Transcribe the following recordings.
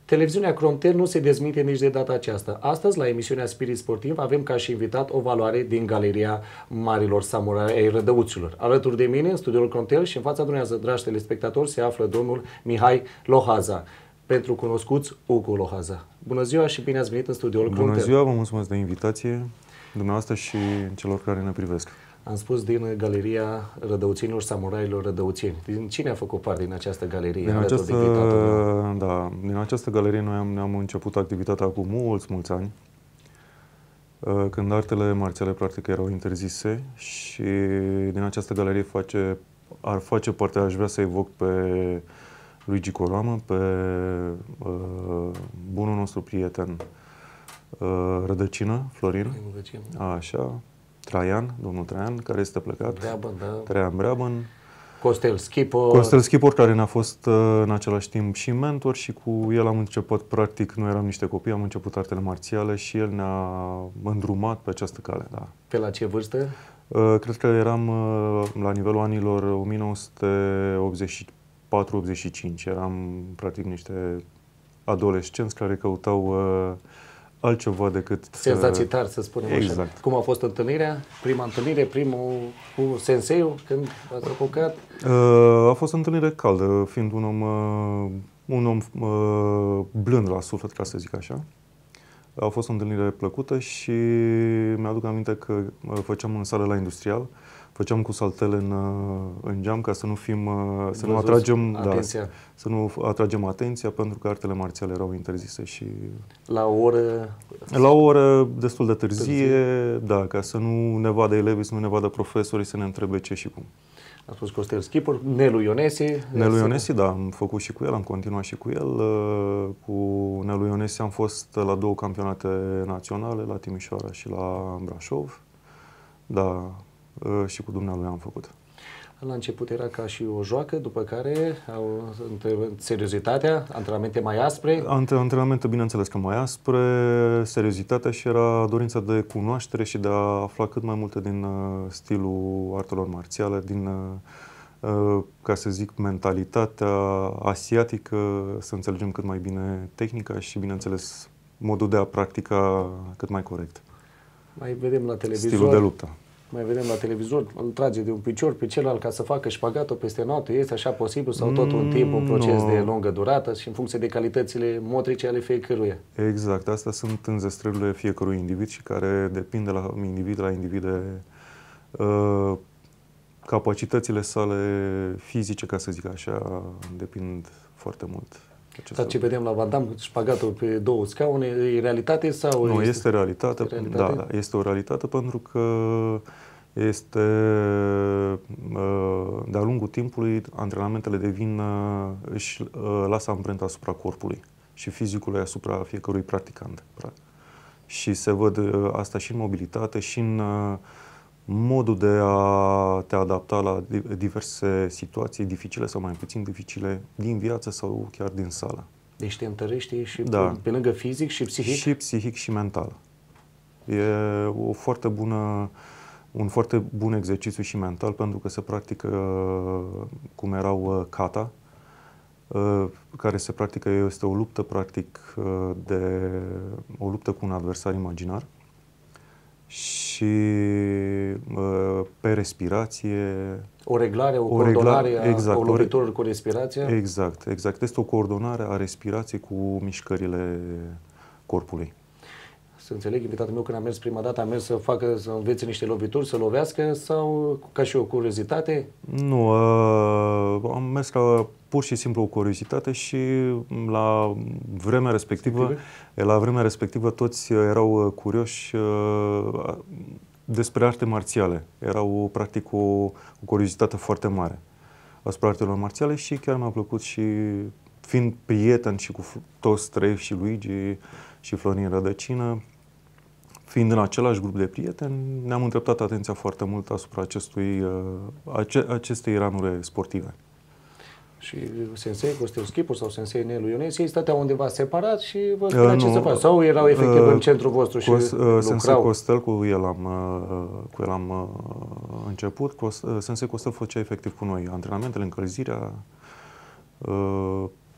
Televiziunea Cromtel nu se dezminte nici de data aceasta. Astăzi, la emisiunea Spirit Sportiv, avem ca și invitat o valoare din Galeria Marilor Samurai ai Rădăuților. Alături de mine, în studioul Cromtel și în fața dumneavoastră, dragi telespectatori, se află domnul Mihai Lohaza, pentru cunoscuți Ucu Lohaza. Bună ziua și bine ați venit în studioul Cromtel. Bună ziua, vă mulțumesc de invitație, dumneavoastră și celor care ne privesc. Am spus din Galeria Rădăuțenilor Samurailor Rădăuțeni. Din cine a făcut parte din această galerie? Din această galerie noi ne-am început activitatea cu mulți ani, când artele marțiale practic erau interzise, și din această galerie ar face parte, aș vrea să evoc pe Luigi Coroamă, pe bunul nostru prieten Rădăcină, Florin, așa, Traian, domnul Traian, care este plecat, Traian Breabăn, Costel Schipor, care ne-a fost în același timp și mentor, și cu el am început, practic, noi eram niște copii, am început artele marțiale și el ne-a îndrumat pe această cale. Da. Pe la ce vârstă? Cred că eram la nivelul anilor 1984-85, eram practic niște adolescenți care căutau altceva decât... Senzații tari, să spunem exact. Așa. Cum a fost întâlnirea? Prima întâlnire, primul cu senseiul, când ați apucat? A fost o întâlnire caldă, fiind un om blând la suflet, ca să zic așa. A fost o întâlnire plăcută și mi-aduc aminte că făceam în sală la Industrial, făceam cu saltele în geam ca să nu fim, să nu atragem atenția. Da, să nu atragem atenția, pentru că artele marțiale erau interzise și la o oră destul de târzie, da, ca să nu ne vadă elevii, să nu ne vadă profesorii, să ne întrebe ce și cum. A spus Costel Schipor, Nelu Ionesi. Nelu Ionesi, da, am făcut și cu el, am continuat și cu el. Cu Nelu Ionesi am fost la 2 campionate naționale, la Timișoara și la Brașov. Da, și cu dumnealui am făcut. La început era ca și o joacă, după care seriozitatea, antrenamente mai aspre? Antrenamente, bineînțeles că mai aspre, seriozitatea și era dorința de cunoaștere și de a afla cât mai multe din stilul artelor marțiale, din, ca să zic, mentalitatea asiatică, să înțelegem cât mai bine tehnica și, bineînțeles, modul de a practica cât mai corect. Mai vedem la televizor. Stilul de luptă. Mai vedem la televizor, îl trage de un picior pe celălalt ca să facă șpagatul peste noapte. Este așa posibil sau tot un timp, un proces de lungă durată și în funcție de calitățile motrice ale fiecăruia? Exact, astea sunt înzestrările fiecărui individ și care depind de la individ de capacitățile sale fizice, ca să zic așa, depind foarte mult. Dar ce vedem la Van Damme, șpagatul pe 2 scaune, e realitate sau... Nu, este realitate. Da, este o realitate, pentru că este, de-a lungul timpului, antrenamentele își lasă amprenta asupra corpului și fizicului asupra fiecărui practicant. Și se văd asta și în mobilitate și în modul de a te adapta la diverse situații dificile sau mai puțin dificile din viață sau chiar din sală. Deci te întărește și pe lângă fizic și psihic? Și psihic și mental. E un foarte bun exercițiu și mental, pentru că se practică cum erau kata, care se practică, este o luptă practic o luptă cu un adversar imaginar. Și pe respirație... O reglare, o coordonare a loviturilor cu respirația? Exact. Este o coordonare a respirației cu mișcările corpului. Să înțeleg, invitatul meu când a mers prima dată, a mers să învețe niște lovituri, să lovească, sau ca și o curiozitate? Nu, am mers ca pur și simplu o curiozitate și la vremea respectivă toți erau curioși despre arte marțiale. Erau practic o curiozitate foarte mare asupra artelor marțiale și chiar mi-a plăcut, și fiind prieten și cu toți trei, și Luigi și Florin Rădăcină, fiind în același grup de prieteni, ne-am îndreptat atenția foarte mult asupra acestei ranuri sportive. Și sensei Costel Schipor sau sensei Nelu Ionesi, ei stăteau undeva separat și vă spunea ce să faci? Sau erau efectiv în centrul vostru și lucrau? Sensei Costel, cu el am început. Sensei Costel făcea efectiv cu noi antrenamentele, încălzirea.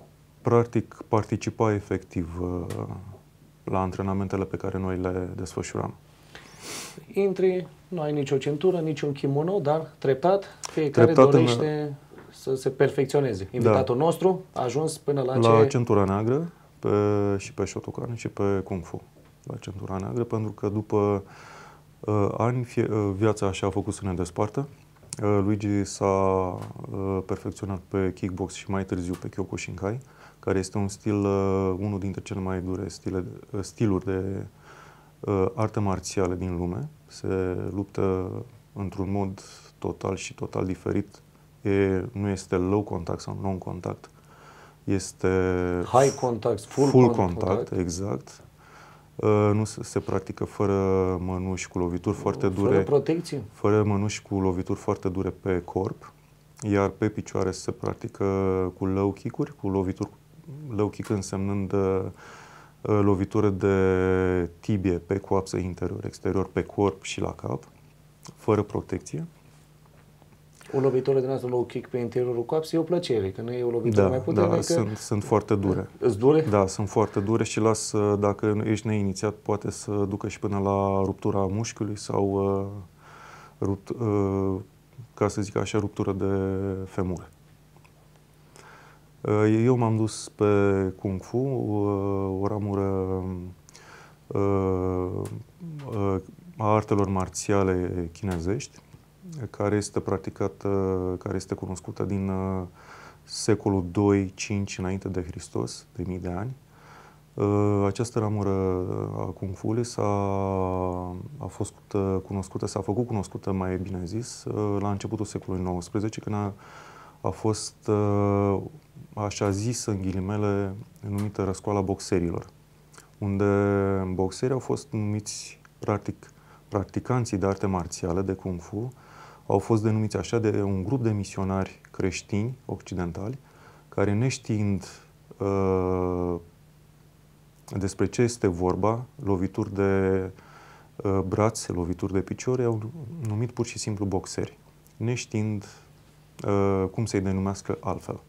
practic participa efectiv la antrenamentele pe care noi le desfășuram. Intri, nu ai nicio centură, niciun kimono, dar treptat fiecare dorește să se perfecționeze. Invitatul nostru a ajuns până la centura neagră și pe Shotokan și pe Kung Fu. La centura neagră, pentru că după ani viața așa a făcut să ne despartă. Luigi s-a perfecționat pe kickbox și mai târziu pe Kyokushinkai, care este un stil, unul dintre cele mai dure stiluri de arte marțiale din lume. Se luptă într-un mod total și total diferit. Nu este low contact sau non contact. Este high contact, full contact, exact. Nu se practică fără mănuși cu lovituri foarte dure. Fără protecție. Fără mănuși cu lovituri foarte dure pe corp. Iar pe picioare se practică cu low kick-uri, cu lovituri, low kick însemnând lovitură de tibie pe coapsă interior, exterior, pe corp și la cap, fără protecție. O lovitură din asta low kick pe interiorul coapsei e o plăcere, că nu e o lovitură mai puternică. Da, sunt foarte dure. Îți dure? Da, sunt foarte dure și dacă ești neinițiat, poate să ducă și până la ruptura mușchiului sau, ca să zic așa, ruptură de femur. Eu m-am dus pe Kung Fu, o ramură a artelor marțiale chinezești, care este practicată, care este cunoscută din secolul 2-5 înainte de Hristos, de mii de ani. Această ramură a Kung Fu-ului a fost cunoscută, s-a făcut cunoscută, mai bine zis, la începutul secolului XIX, când a fost așa zis, în ghilimele, numită răscoala boxerilor, unde boxerii au fost numiți, practicanții de arte marțiale, de Kung Fu, au fost denumiți așa de un grup de misionari creștini occidentali, care neștiind despre ce este vorba, lovituri de brațe, lovituri de picioare, au numit pur și simplu boxeri, neștiind cum să-i denumească altfel.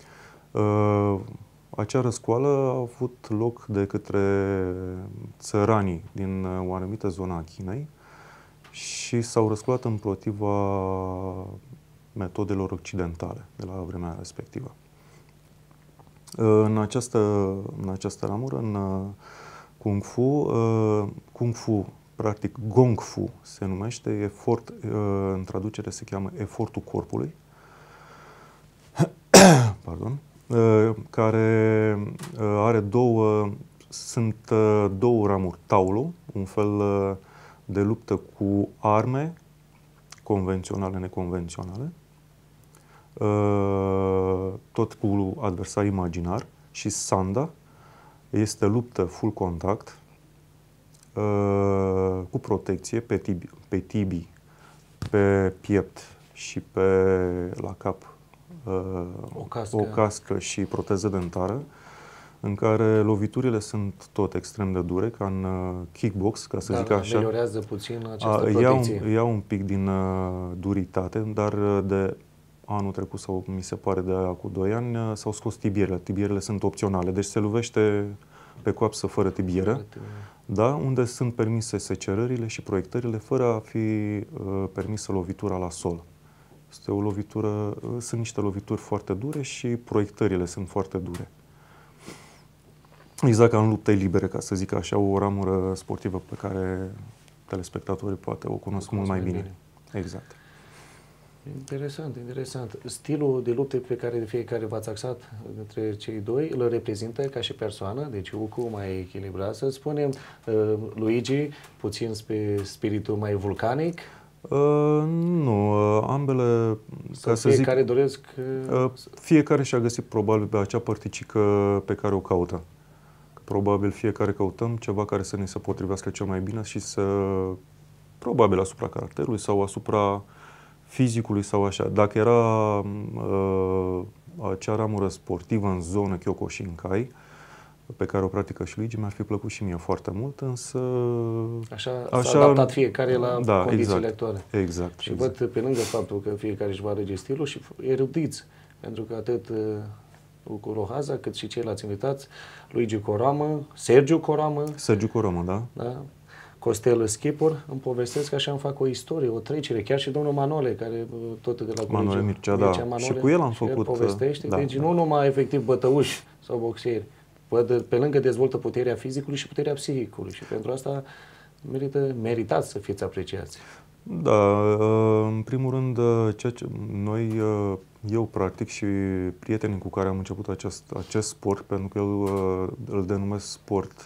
Acea răscoală a avut loc de către țăranii din o anumită zonă a Chinei și s-au răscolat împotriva metodelor occidentale de la vremea respectivă. În această ramură, în Kung Fu, practic Gong Fu se numește, în traducere se cheamă efortul corpului, pardon, care are sunt două ramuri, Taolo, un fel de luptă cu arme convenționale, neconvenționale, tot cu adversar imaginar, și Sanda este luptă full contact, cu protecție pe tibii, pe piept și la cap, o cască și proteză dentară, în care loviturile sunt tot extrem de dure, ca în kickbox, ca să zic așa. Ameliorează puțin această protecție. Ia un pic din duritate, dar de anul trecut, sau mi se pare de aia cu 2 ani, s-au scos tibierele. Tibierele sunt opționale, deci se lovește pe coapsă fără tibieră, da? Unde sunt permise secerările și proiectările, fără a fi permisă lovitura la sol. Este o lovitură, sunt niște lovituri foarte dure și proiectările sunt foarte dure. Exact ca în lupte libere, ca să zic așa, o ramură sportivă pe care telespectatorii poate o cunosc mult mai bine. Exact. Interesant, interesant. Stilul de lupte pe care fiecare v-ați axat între cei doi îl reprezintă ca și persoană, deci Uku mai echilibrat, să spunem, Luigi puțin pe spiritul mai vulcanic. Nu, ambele, ca să fiecare zic, doresc... fiecare și-a găsit probabil pe acea părticică pe care o caută. Probabil fiecare căutăm ceva care să ne se potrivească cel mai bine și probabil asupra caracterului sau asupra fizicului sau așa. Dacă era acea ramură sportivă în zonă Kyokushinkai, pe care o practică și Luigi, mi-ar fi plăcut și mie foarte mult, însă... Așa s-a adaptat fiecare la condițiile actuale. Exact. Și văd, pe lângă faptul că fiecare își va alege stilul, și erudiți, pentru că atât Lucu Lohaza, cât și ceilalți invitați, Luigi Coramă, Sergiu Coramă. Sergiu Coramă, da. Da? Costel Schipur, îmi povestesc că așa îmi fac o istorie, o trecere, chiar și domnul Manole, care tot de la Manole Mircea, da. Manole, și cu el am făcut. Povestește, Da, deci da. nu numai efectiv bătăuși sau boxieri, pe lângă dezvoltă puterea fizicului și puterea psihicului și pentru asta meritați să fiți apreciați. Da, în primul rând, ceea ce noi, eu practic și prietenii cu care am început acest sport, pentru că eu îl denumesc sport,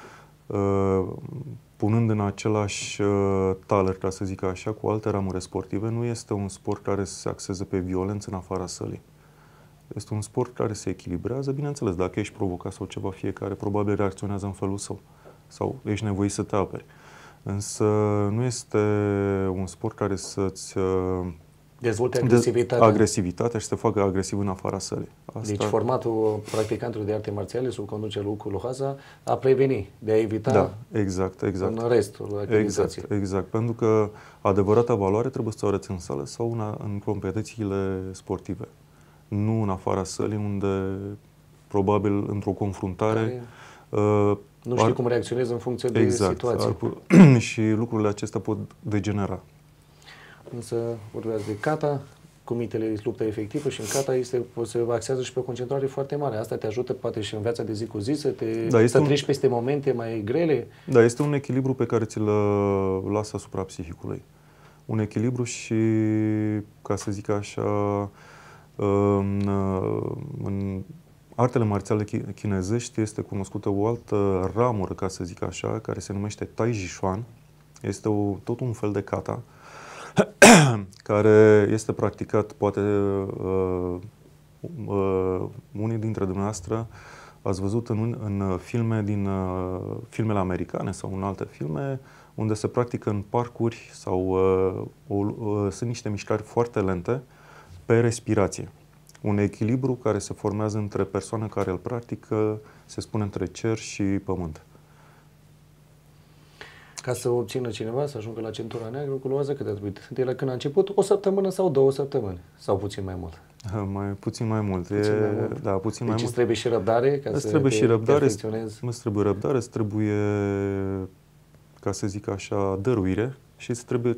punând în același taler, ca să zic așa, cu alte ramuri sportive, nu este un sport care se axează pe violență în afara sălii. Este un sport care se echilibrează, bineînțeles, dacă ești provocat sau ceva, fiecare probabil reacționează în felul său sau ești nevoit să te aperi. Însă nu este un sport care să-ți dezvolte agresivitatea și să te facă agresiv în afara sălii. Asta... Deci formatul practicantului de arte marțiale sub conducerea lui Lucu Lohaza a preveni, de a evita exact. în restul activității. Exact, pentru că adevărata valoare trebuie să o arăți în sală sau în competițiile sportive. Nu în afara sălii, unde probabil într-o confruntare nu știi cum reacționezi în funcție de situație. Și lucrurile acestea pot degenera. Însă vorbeați de kata, cumitele luptă efectivă și în kata se axează și pe o concentrare foarte mare. Asta te ajută poate și în viața de zi cu zi să treci peste momente mai grele. Da, este un echilibru pe care ți-l lasă asupra psihicului. Un echilibru și, ca să zic așa, în artele marțiale chinezești este cunoscută o altă ramură, ca să zic așa, care se numește Tai Chi Chuan. Este tot un fel de kata care este practicat, poate unii dintre dumneavoastră ați văzut în filme filmele americane sau în alte filme unde se practică în parcuri sau sunt niște mișcări foarte lente pe respirație. Un echilibru care se formează între persoana care îl practică, se spune între cer și pământ. Ca să obțină cineva, să ajungă la centura neagră, cu Lohaza cât a trebuit? De la când a început, o săptămână sau 2 săptămâni? Sau puțin mai mult? Puțin mai mult. Da, puțin mai mult. Deci trebuie și răbdare ca să te perfecționezi? Îți trebuie răbdare, îți trebuie, ca să zic așa, dăruire și îți trebuie,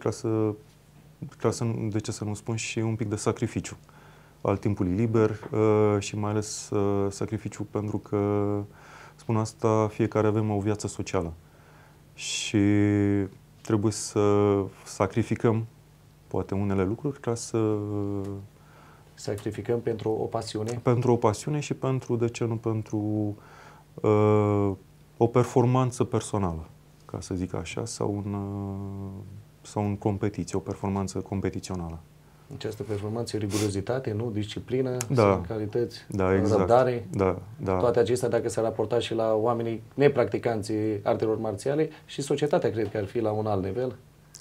de ce să nu spun, și un pic de sacrificiu al timpului liber și mai ales sacrificiu pentru că, spun asta, fiecare avem o viață socială. Și trebuie să sacrificăm poate unele lucruri ca să... Sacrificăm pentru o pasiune? Pentru o pasiune și pentru, de ce nu, pentru o performanță personală, ca să zic așa, sau în competiție, o performanță competițională. Această performanță, rigurozitate, nu? Disciplină, calități, exact. Răbdare. Da. Toate acestea, dacă s-ar raporta și la oamenii nepracticanții artelor marțiale, și societatea cred că ar fi la un alt nivel.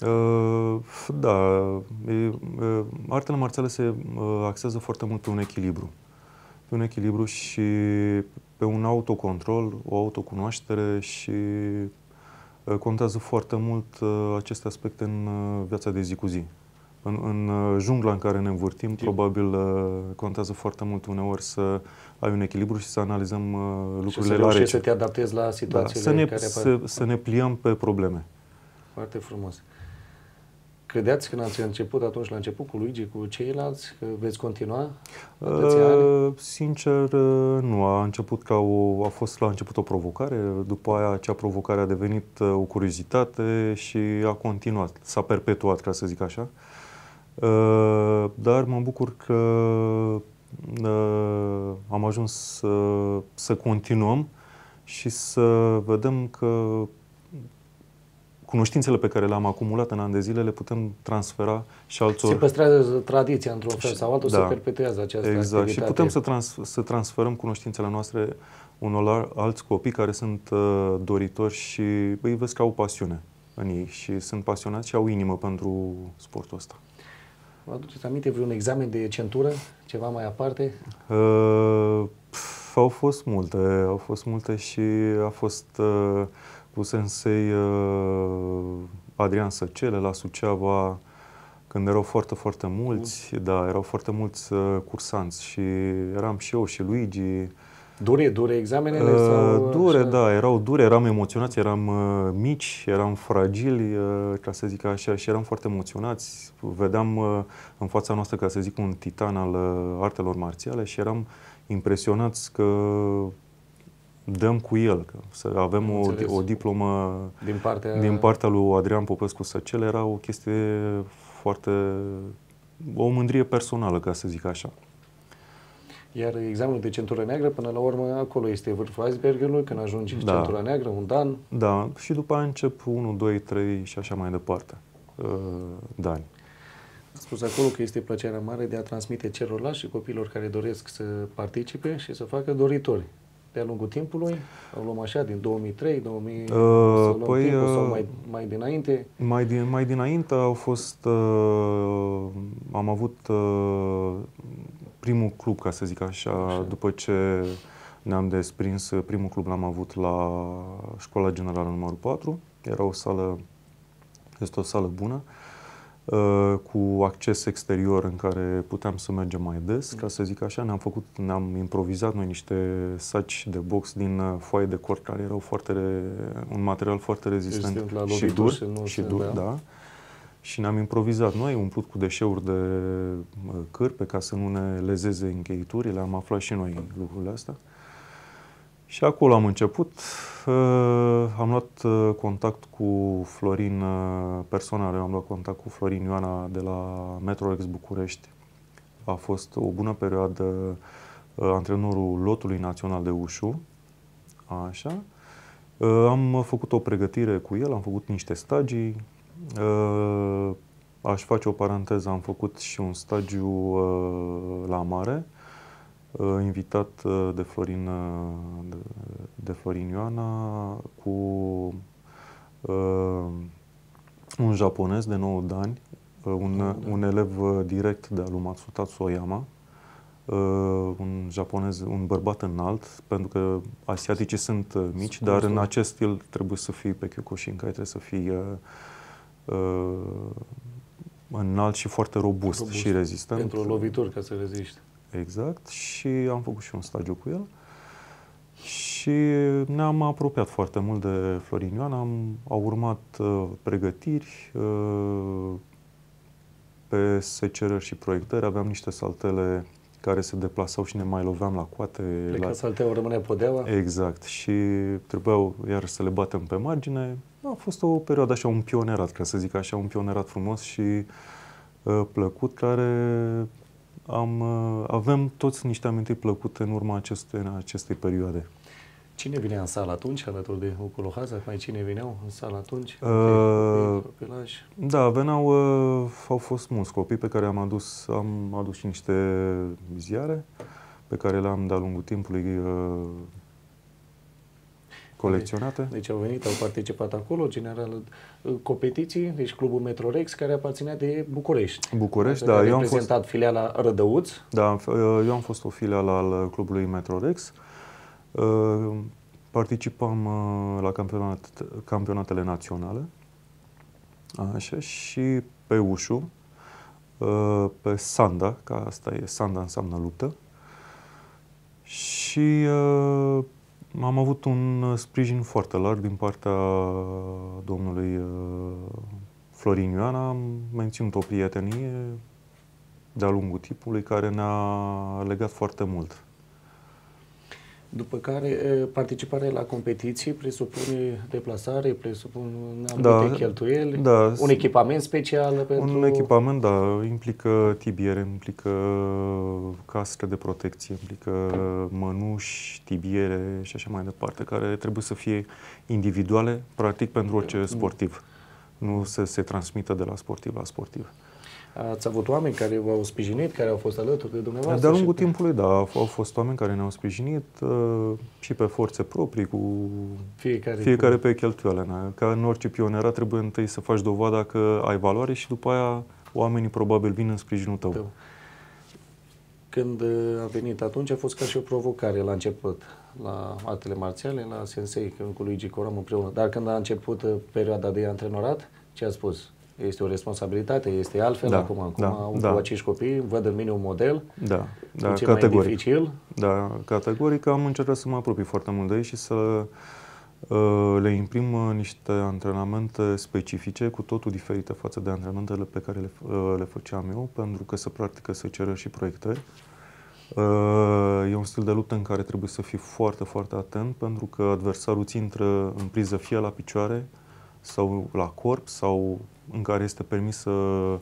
Artele marțiale se axează foarte mult pe un echilibru. Pe un echilibru și pe un autocontrol, o autocunoaștere și contează foarte mult aceste aspecte în viața de zi cu zi. În jungla în care ne învârtim, probabil contează foarte mult uneori să ai un echilibru și să analizăm lucrurile la rece. Și să te adaptezi la situațiile care apar. Să ne pliem pe probleme. Foarte frumos. Credeați când ați început atunci, la început cu Luigi, cu ceilalți, că veți continua atâția ani? Sincer, nu. A fost la început o provocare, după aia acea provocare a devenit o curiozitate și a continuat, s-a perpetuat, ca să zic așa. Dar mă bucur că am ajuns să continuăm și să vedem că cunoștințele pe care le-am acumulat în ani de zile le putem transfera și altor... Se păstrează tradiția într-un fel sau altul, se perpetuează această activitate. Și putem să transferăm cunoștințele noastre unor alți copii care sunt doritori și îi vezi că au pasiune în ei și sunt pasionați și au inimă pentru sportul ăsta. Vă aduceți aminte vreun examen de centură? Ceva mai aparte? Au fost multe și a fost cu sensei Adrian Săcele la Suceava, când erau foarte, foarte mulți, da, erau foarte mulți cursanți și eram și eu și Luigi. Dure examenele sau Dure, așa? da, erau dure, eram emoționați, eram mici, eram fragili, ca să zic așa, și eram foarte emoționați. Vedeam în fața noastră, ca să zic, un titan al artelor marțiale și eram impresionați că dăm cu el, că să avem o diplomă din partea lui Adrian Popescu Săcel, era o chestie foarte, o mândrie personală, ca să zic așa. Iar examenul de centură neagră, până la urmă, acolo este vârful icebergului, când ajungi în centura neagră, un dan. Da, și după aia încep 1, 2, 3 și așa mai departe, dani. A spus acolo că este plăcerea mare de a transmite celorlalți și copiilor care doresc să participe și să facă doritori. De-a lungul timpului, o luăm așa, din 2003, 2000, sau mai dinainte? Mai dinainte au fost, am avut primul club, ca să zic așa, după ce ne-am desprins, primul club l-am avut la Școala Generală numărul 4, era o sală, este o sală bună, cu acces exterior în care puteam să mergem mai des, ca să zic așa. Ne-am improvizat noi niște saci de box din foaie de cort care erau un material foarte rezistent și dur, da. Și ne-am improvizat noi, umplut cu deșeuri de cârpe ca să nu ne lezeze încheiturile. Am aflat și noi lucrurile astea. Și acolo am început, am luat contact cu Florin personal, am luat contact cu Florin Ioana de la Metrorex București. A fost o bună perioadă antrenorul lotului național de ușu, așa. Am făcut o pregătire cu el, am făcut niște stagii. Aș face o paranteză, am făcut și un stagiu la mare, invitat de Florin Ioana cu un japonez de 9 ani, un elev direct de al lui Matsutatsu Oyama, un japonez, un bărbat înalt, pentru că asiaticii sunt mici, dar în acest stil trebuie să fii pe Kyokushinkai, trebuie să fii înalt și foarte robust și rezistent. Pentru lovituri, ca să reziști. Exact. Și am făcut și un stagiu cu el. Și ne-am apropiat foarte mult de Florin Ioana. Au urmat pregătiri pe secerări și proiectări. Aveam niște saltele care se deplasau și ne mai loveam la coate. Pleca salteaua, rămânea podeaua. Exact. Și trebuiau iar să le batem pe margine. A fost o perioadă așa, un pionerat, ca să zic așa, un pionerat frumos și plăcut, care avem toți niște amintiri plăcute în urma acestei perioade. Cine vinea în sală atunci, alături de Oculo Haza? Mai cine vineau în sală atunci? Da, au fost mulți copii pe care am adus și niște ziare pe care le-am de-a lungul timpului colecționate. Deci au venit, au participat acolo, general, competiții, deci Clubul Metrorex, care aparținea de București. București, da. Eu am reprezentat filiala Rădăuț. Da, eu am fost o filială al Clubului Metrorex. Participam la campionatele naționale, așa, și pe ușu, pe sanda, că asta e, sanda înseamnă luptă. Și am avut un sprijin foarte larg din partea domnului Florin Ioana. Am menținut o prietenie de-a lungul timpului care ne-a legat foarte mult. După care participarea la competiții presupune deplasare, presupune anumite cheltuieli, un echipament special pentru... Un echipament, da, implică tibiere, implică cască de protecție, implică mănuși, tibiere și așa mai departe, care trebuie să fie individuale, practic, pentru orice sportiv. Nu se transmită de la sportiv la sportiv. Ați avut oameni care v-au sprijinit, care au fost alături de dumneavoastră? De-a lungul timpului, da, au fost oameni care ne-au sprijinit și pe forțe proprii, cu fiecare pe cheltuială. Ca în orice pionerat trebuie întâi să faci dovada că ai valoare și după aia oamenii probabil vin în sprijinul tău. Când a venit atunci a fost ca și o provocare la început, la artele marțiale, la Sensei, cu Luigi Coram împreună. Dar când a început perioada de antrenorat, ce a spus? Este o responsabilitate, este altfel acum. Cu acești copii văd în mine un model. Da, categoric. Mai dificil. Da, categoric am încercat să mă apropii foarte mult de ei și să le imprim niște antrenamente specifice, cu totul diferite față de antrenamentele pe care le făceam eu, pentru că se practică, se ceră și proiectări. E un stil de luptă în care trebuie să fii foarte, foarte atent, pentru că adversarul ți intră în priză fie la picioare sau la corp, sau în care este permisă,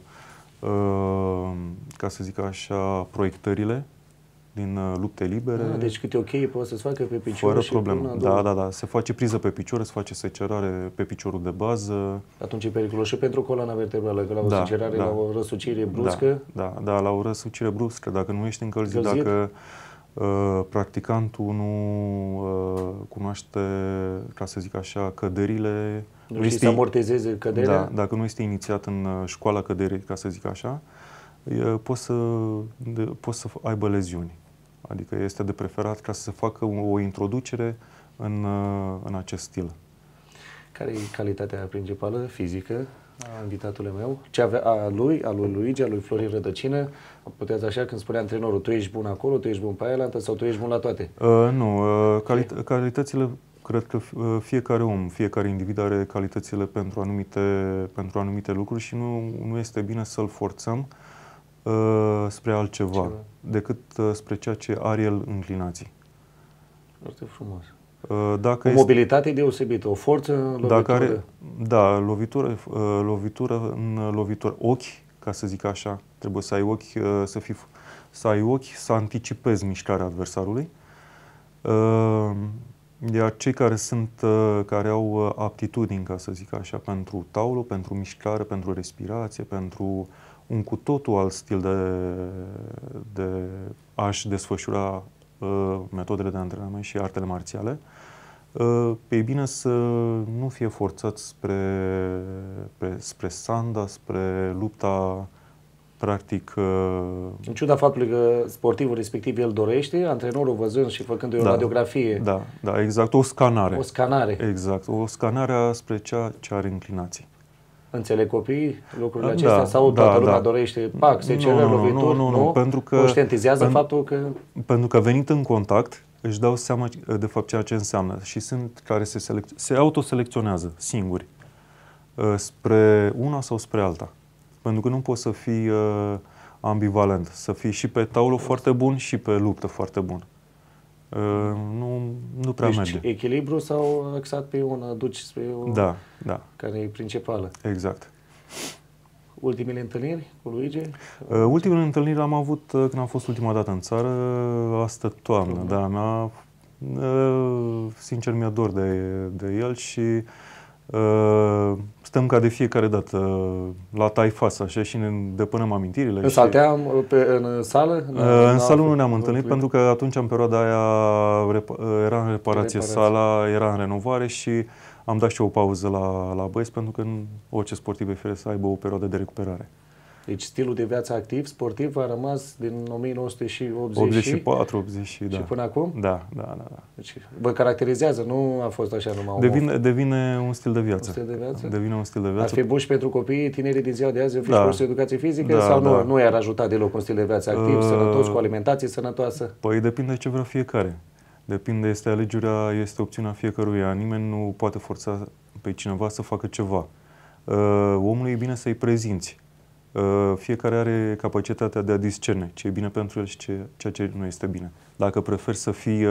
ca să zic așa, proiectările din lupte libere. Deci câte o cheie poți să-ți facă pe picior. Fără problemă. Da. Se face priză pe picior, se face secerare pe piciorul de bază. Atunci e periculos și pentru coloana vertebrală, că la o secerare, la o răsucire bruscă. Da, la o răsucire bruscă, dacă nu ești încălzit, dacă practicantul nu cunoaște, ca să zic așa, căderile. Nu știi să amortizeze căderea? Da, dacă nu este inițiat în școala căderii, ca să zic așa, poți să aibă leziuni. Adică este de preferat ca să se facă o introducere în acest stil. Care e calitatea principală, fizică, a invitatului meu? A lui Luigi, a lui Florin Rădăcină? Puteți așa, când spunea antrenorul, tu ești bun acolo, tu ești bun pe aia sau tu ești bun la toate? Nu, calitățile, cred că fiecare om, fiecare individ are calitățile pentru anumite lucruri și nu este bine să-l forțăm spre altceva decât spre ceea ce are el înclinații. Foarte frumos. Dacă o mobilitate deosebită, o forță în lovitură. Lovitură, ochi, ca să zic așa, trebuie să ai ochi, să anticipezi mișcarea adversarului. Iar cei care au aptitudini, ca să zic așa, pentru taulă, pentru mișcare, pentru respirație, pentru un cu totul alt stil de a-și desfășura metodele de antrenament și artele marțiale, e bine să nu fie forțați spre sanda, spre lupta practic. În ciuda faptului că sportivul respectiv el dorește, antrenorul văzând și făcând o radiografie. Da, exact, o scanare. O scanare. Exact, o scanare spre ceea ce are înclinații. Înțeleg copiii lucrurile acestea? Sau toată lumea dorește, secerări, lovituri? Nu, pentru că conștientizează faptul că... Pentru că venit în contact, își dau seama de fapt ceea ce înseamnă și sunt care se autoselecționează singuri spre una sau spre alta. Pentru că nu poți să fii ambivalent, să fii și pe taulă foarte bun și pe luptă foarte bun. Nu prea merge. Echilibru sau axat pe una, duci spre o... Da. Care e principală. Exact. Ultimele întâlniri cu Luigi? Ultimele întâlniri am avut când am fost ultima dată în țară, astă toamnă. Sincer mi-e dor de el și stăm ca de fiecare dată la taifas așa și ne depănăm amintirile. În sală? În sală nu ne-am întâlnit pentru că atunci în perioada aia era în reparație sala, era în renovare și am dat și o pauză la băieți pentru că orice sportiv e firesc să aibă o perioadă de recuperare. Deci stilul de viață activ, sportiv, a rămas din 1984, 80, și până acum? Da. Deci vă caracterizează, nu a fost așa numai devine un stil de viață. Un stil de viață? Devine un stil de viață. Ar fi bun și pentru copiii tinerii din ziua de azi, fi curs de educație fizică sau nu i-ar ajuta deloc un stil de viață activ, sănătos, cu alimentație sănătoasă? Păi depinde ce vrea fiecare. Depinde, este alegerea, este opțiunea fiecăruia. Nimeni nu poate forța pe cineva să facă ceva. Omului e bine să-i prezinți. Fiecare are capacitatea de a discerne ce e bine pentru el și ceea ce nu este bine. Dacă preferi să fii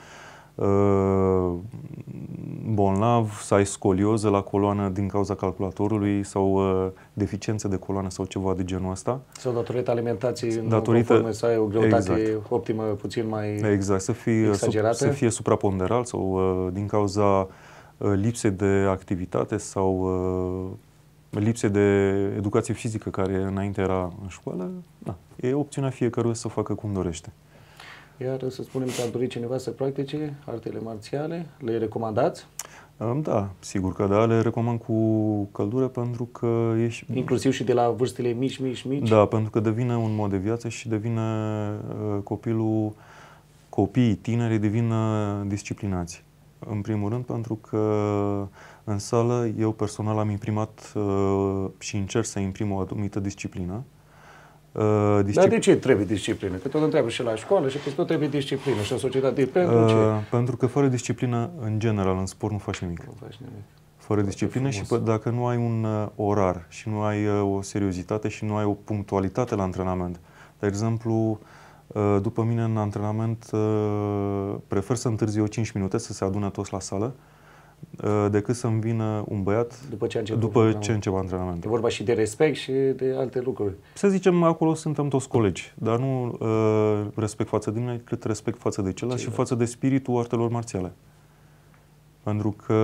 bolnav, să ai scolioză la coloană din cauza calculatorului sau deficiență de coloană sau ceva de genul ăsta. Sau datorită alimentației conforme să ai o greutate optimă puțin mai exagerată. Să fie supraponderal sau din cauza lipsei de activitate sau lipsei de educație fizică care înainte era în școală. E opțiunea fiecăruia să facă cum dorește. Iar să spunem că ar dori cineva să practice artele marțiale, le recomandați? Da, sigur că da, le recomand cu căldură pentru că ești... Inclusiv și de la vârstele mici? Da, pentru că devine un mod de viață și devine copiii tineri devin disciplinați. În primul rând pentru că în sală eu personal am imprimat și încerc să imprim o anumită disciplină. Dar de ce trebuie disciplină? Că tot întreabă și la școală și că tot trebuie disciplină și în societate. Pentru ce? Pentru că fără disciplină, în general, în sport nu faci nimic. Nu faci nimic. Fără disciplină și dacă nu ai un orar și nu ai o seriozitate și nu ai o punctualitate la antrenament. De exemplu, după mine în antrenament prefer să întârzi eu 5 minute să se adune toți la sală decât să-mi vină un băiat după ce încep antrenamentul. E vorba și de respect și de alte lucruri. Să zicem, acolo suntem toți colegi, dar nu respect față de mine, cât respect față de celălalt și față de spiritul artelor marțiale. Pentru că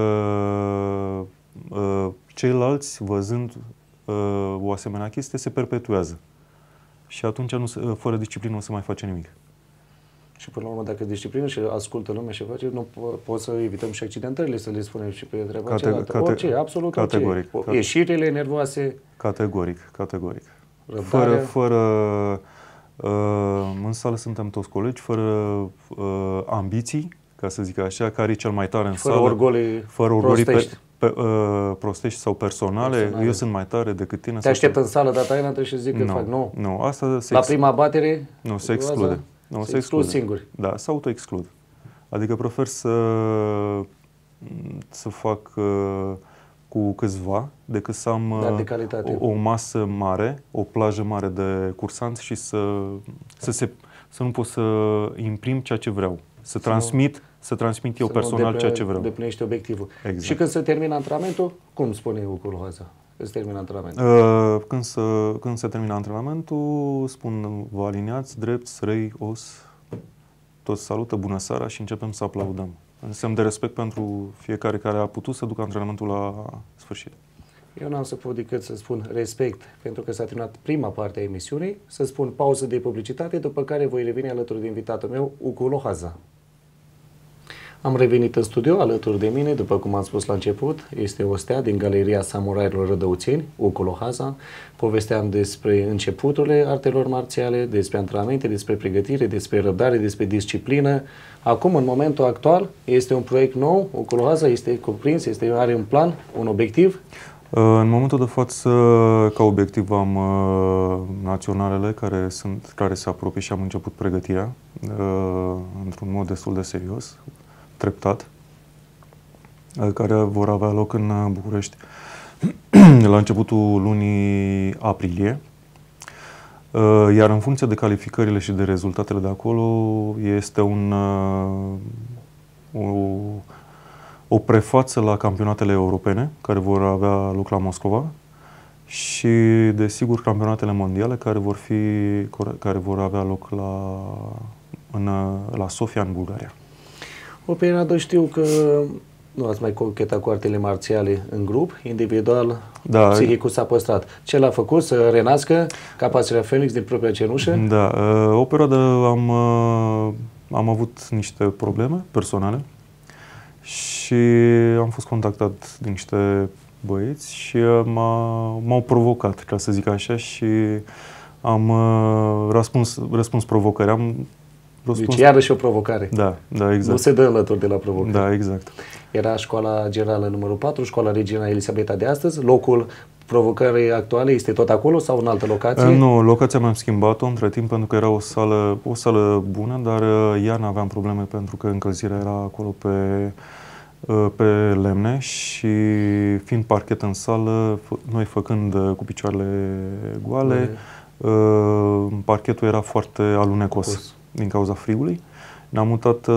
ceilalți, văzând o asemenea chestie, se perpetuează. Și atunci, fără disciplină, nu se mai face nimic. Și până la urmă, dacă disciplină și ascultă lumea și face, nu pot să evităm și accidentările, să le spunem și pe treaba cealaltă. Orice, absolut categoric, orice. Ieșirile nervoase. Categoric. Răbdarea. În sală suntem toți colegi, fără ambiții, ca să zic așa, care e cel mai tare în sală. Fără orgolii prostești sau personale. Eu sunt mai tare decât tine. Te aștept în sală data aia, trebuie să zic că fac. Nu, asta la prima batere? Nu, se exclude. Nu, se exclude singuri. Da, se auto-exclud. Adică prefer să fac cu câțiva decât să am o masă mare, o plajă mare de cursanți și să nu pot să imprim ceea ce vreau. Să transmit eu personal ceea ce vreau. Deplinește obiectivul. Exact. Și când se termină antrenamentul, cum spune Ucul-Hoaza? Când se termină antrenamentul? Când se termină antrenamentul, spun, vă aliniați, drept, răi, os, toți salută, bună seara și începem să aplaudăm. În semn de respect pentru fiecare care a putut să ducă antrenamentul la sfârșit. Eu n-am să pot decât să spun respect pentru că s-a terminat prima parte a emisiunii, să spun pauză de publicitate, după care voi reveni alături de invitatul meu, Ucul-Hoaza. Am revenit în studio, alături de mine, după cum am spus la început, este o stea din Galeria Samurailor Rădăuțeni, Ucul-Hoaza. Povesteam despre începuturile artelor marțiale, despre antrenamente, despre pregătire, despre răbdare, despre disciplină. Acum, în momentul actual, este un proiect nou, Ucul-Hoaza este cuprins, are un plan, un obiectiv? În momentul de față, ca obiectiv am naționalele care se apropie și am început pregătirea într-un mod destul de serios, treptat, care vor avea loc în București la începutul lunii aprilie. Iar în funcție de calificările și de rezultatele de acolo, este o prefață la campionatele europene, care vor avea loc la Moscova, și, desigur, campionatele mondiale, care vor avea loc la Sofia, în Bulgaria. O perioadă știu că nu ați mai conchetat cu artele marțiale în grup, individual, da, psihicul s-a păstrat. Ce l-a făcut să renască ca pasărea Phoenix din propria cenușă? Da, o perioadă am avut niște probleme personale și am fost contactat de niște băieți și m-au provocat, ca să zic așa, și am răspuns provocării. Deci iarăși o provocare. Da, exact. Nu se dă înlături de la provocare. Da, exact. Era școala generală numărul 4, școala Regina Elisabeta de astăzi. Locul provocării actuale este tot acolo sau în altă locație? Nu, locația mi-am schimbat-o între timp pentru că era o sală bună, dar iarna aveam probleme pentru că încălzirea era acolo pe lemne și fiind parchet în sală, noi făcând cu picioarele goale, parchetul era foarte alunecos din cauza frigului. Ne-am mutat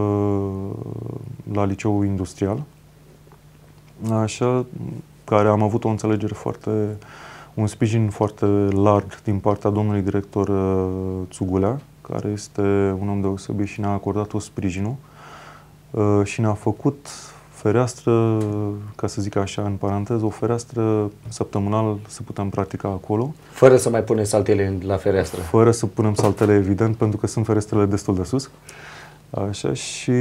la liceul industrial, așa, care am avut o înțelegere un sprijin foarte larg din partea domnului director Țugulea, care este un om deosebit și ne-a acordat tot sprijinul și ne-a făcut fereastră, ca să zic așa în paranteză, o fereastră săptămânal să putem practica acolo. Fără să mai punem saltele la fereastră? Fără să punem saltele, evident, pentru că sunt ferestrele destul de sus. Așa, și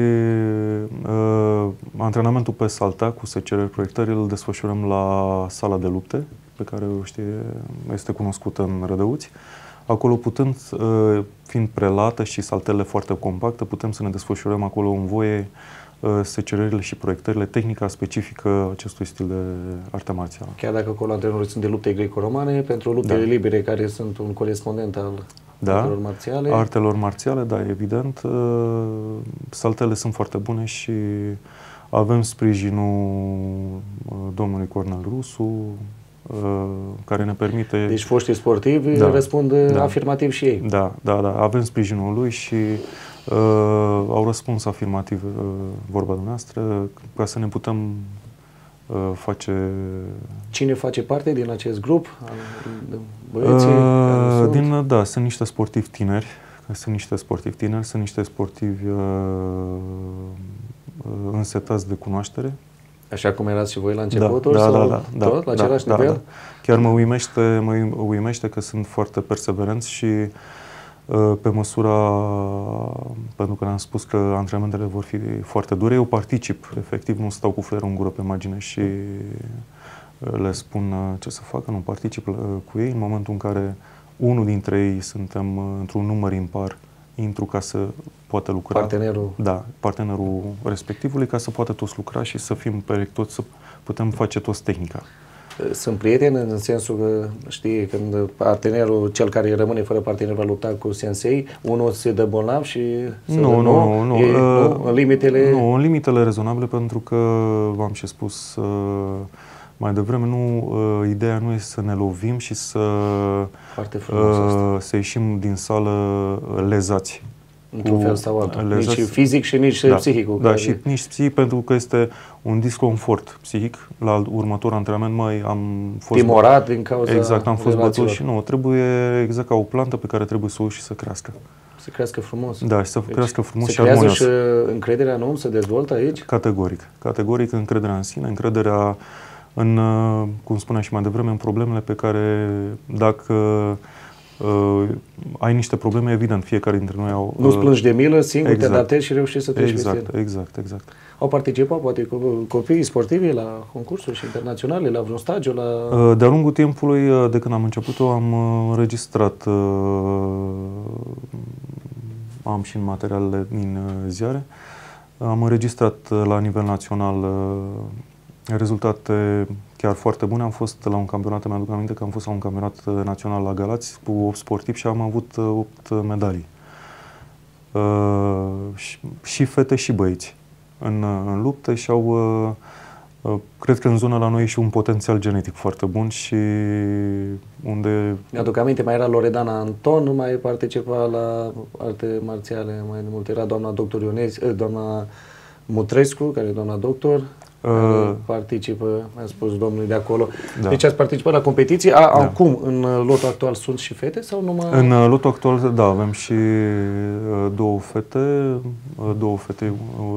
antrenamentul pe saltea cu secere proiectări îl desfășurăm la sala de lupte, pe care este cunoscută în Rădăuți. Acolo fiind prelată și saltele foarte compacte, putem să ne desfășurăm acolo în voie seceririle și proiectările, tehnica specifică acestui stil de arte marțială. Chiar dacă acolo antrenorii sunt de lupte greco-romane, pentru luptele libere, care sunt un corespondent al artelor marțiale. Artelor marțiale, da, evident. Saltele sunt foarte bune și avem sprijinul domnului Cornel Rusu, care ne permite... Deci foștii sportivi răspund afirmativ și ei. Da, avem sprijinul lui și au răspuns afirmativ vorba dumneavoastră, ca să ne putem face... Cine face parte din acest grup? Băieții? Sunt niște sportivi tineri. Sunt niște sportivi însetați de cunoaștere. Așa cum erați și voi la începuturi? Tot la același nivel? Chiar mă uimește că sunt foarte perseverenți și pe măsura, pentru că ne-am spus că antrenamentele vor fi foarte dure, eu particip, efectiv nu stau cu flerul în gură pe margine și le spun ce să facă, nu particip cu ei. În momentul în care unul dintre ei suntem într-un număr impar, intru ca să poată lucra. Partenerul? Da, partenerul respectivului, ca să poată toți lucra și să fim toți, să putem face toți tehnica. Sunt prieteni în sensul că, știi, când partenerul, cel care rămâne fără partener va lupta cu sensei, unul se dă bolnav și... Nu. În limitele... Nu, în limitele rezonabile, pentru că, v-am și spus mai devreme, ideea nu este să ne lovim și să ieșim din sală lezați. Într-un fel sau altul. Nici fizic și nici psihicul. Da, și nici psihic, pentru că este un disconfort psihic. La următorul antrenament am fost... Timorat din cauza... Exact, am fost bătut și trebuie exact ca o plantă pe care trebuie să o uși și să crească. Să crească frumos. Da, și să crească frumos și armonios. Se creează și încrederea în om, se dezvoltă aici? Categoric încrederea în sine, încrederea în, cum spuneam și mai devreme, în problemele pe care, dacă ai niște probleme, evident, fiecare dintre noi au... Nu-ți plângi de milă, singur te adaptezi și reușești să treci peste el. Exact. Au participat, poate, copiii sportivi la concursuri și internaționale, la vreun stagiu? De-a lungul timpului, de când am început-o, am înregistrat, am și în materialele din ziare, am înregistrat la nivel național rezultate chiar foarte bune. Am fost la un campionat, mi-aduc aminte că am fost la un campionat național la Galați cu 8 sportivi și am avut 8 medalii. Și fete și băieți în lupte și cred că în zona la noi e și un potențial genetic foarte bun și unde... Mi-aduc aminte, mai era Loredana Anton, nu mai participa la arte marțiale mai mult. Era doamna doctor doamna Mutrescu, care e doamna doctor, care participă, mi-a spus domnul de acolo. Da. Deci ați participat la competiții. Acum, în lotul actual sunt și fete sau numai... În lotul actual, da, avem și două fete